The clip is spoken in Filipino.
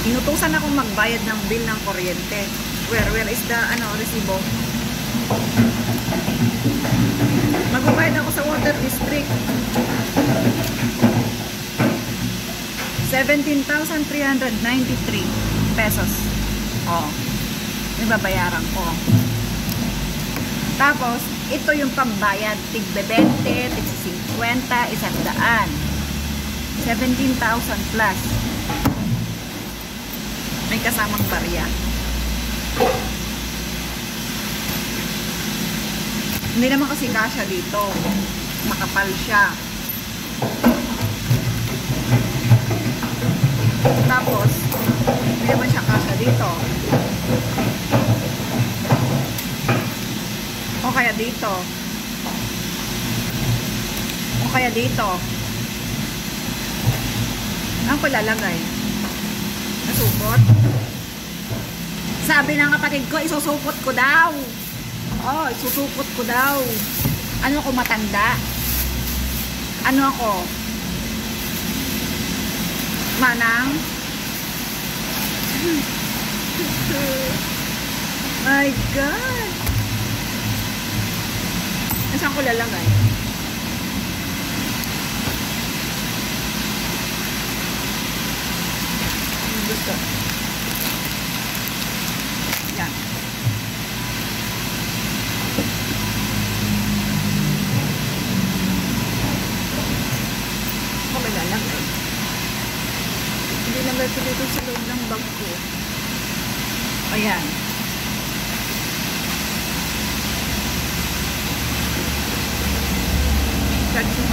Inutusan akong magbayad ng bill ng kuryente. Where is the, resibo? Magbabayad ako sa water district. 17,393 pesos. Oh. May babayaran ko. Tapos, ito yung pambayad. Tig-20, tig-50, 100. 17,000 plus. May kasamang barya. Hindi naman kasi kasya dito. Makapal siya. Tapos, hindi naman siya kasya dito. O kaya dito. O kaya dito. Ano ko lalagay? Nasupot? Sabi ng kapatid ko, isusupot ko daw. Oh, isusupot ko daw. Ano ko matanda? Ano ako? Manang? My God! Saan ko lalagay? Gusto. Yan. Ako lalagay. Hindi na ba dito sa loob ng bag ko? Ayan. Charge